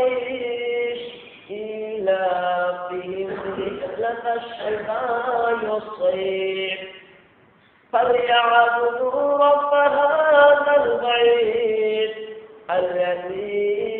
قريش إيلافهم رحلة الشتاء والصيف فليعبدوا رب هذا البيت الذي